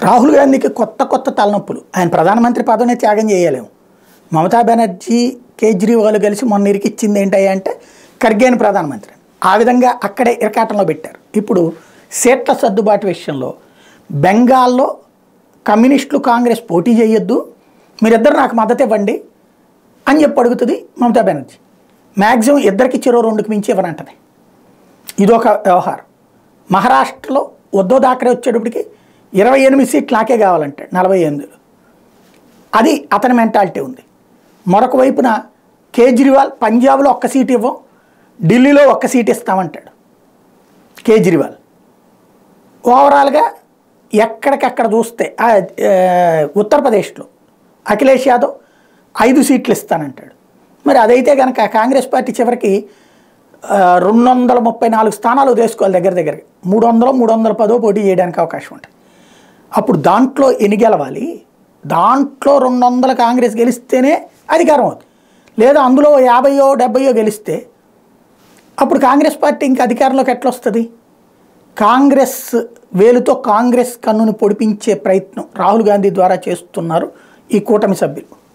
రాహుల్ గాంధీకి కొత్త కొత్త తలనొప్పులు. ఆయన ప్రధానమంత్రి పదవిని త్యాగం చేయలేము. మమతా బెనర్జీ కేజ్రీవాల్ కలిసి మొన్న ఇరికిచ్చింది ఏంటయ్యా అంటే ఖర్గేని ప్రధానమంత్రి. ఆ విధంగా అక్కడే ఇరకాటంలో పెట్టారు. ఇప్పుడు సీట్ల సర్దుబాటు విషయంలో బెంగాల్లో కమ్యూనిస్టులు కాంగ్రెస్ పోటీ చేయొద్దు, మీరిద్దరు నాకు మద్దతు ఇవ్వండి అని చెప్పి అడుగుతుంది మమతా బెనర్జీ. మ్యాక్సిమం ఇద్దరికి చెరో రెండుకి మించి ఇవ్వనంటది. ఇదొక వ్యవహారం. మహారాష్ట్రలో ఉద్ధవ్ థాకరే వచ్చేటప్పటికి 28 సీట్లు నాకే కావాలంటాడు 48లో. అది అతని మెంటాలిటీ ఉంది. మరొక వైపున కేజ్రీవాల్ పంజాబ్లో ఒక్క సీట్ ఇవ్వం, ఢిల్లీలో ఒక్క సీట్ ఇస్తామంటాడు కేజ్రీవాల్. ఓవరాల్గా ఎక్కడికక్కడ చూస్తే ఉత్తరప్రదేశ్లో అఖిలేష్ యాదవ్ 5 సీట్లు ఇస్తానంటాడు. మరి అదైతే కనుక కాంగ్రెస్ పార్టీ చివరికి 234 స్థానాలు తీసుకోవాలి. దగ్గరగా 310 పోటీ చేయడానికి అవకాశం ఉంటుంది. అప్పుడు దాంట్లో ఎన్ని గెలవాలి? దాంట్లో 200 కాంగ్రెస్ గెలిస్తేనే అధికారం అవుతుంది. లేదా అందులో 50 70 గెలిస్తే అప్పుడు కాంగ్రెస్ పార్టీ ఇంకా అధికారంలోకి ఎట్లా వస్తుంది? కాంగ్రెస్ వేలుతో కాంగ్రెస్ కన్నుని పొడిపించే ప్రయత్నం రాహుల్ గాంధీ ద్వారా చేస్తున్నారు ఈ కూటమి సభ్యులు.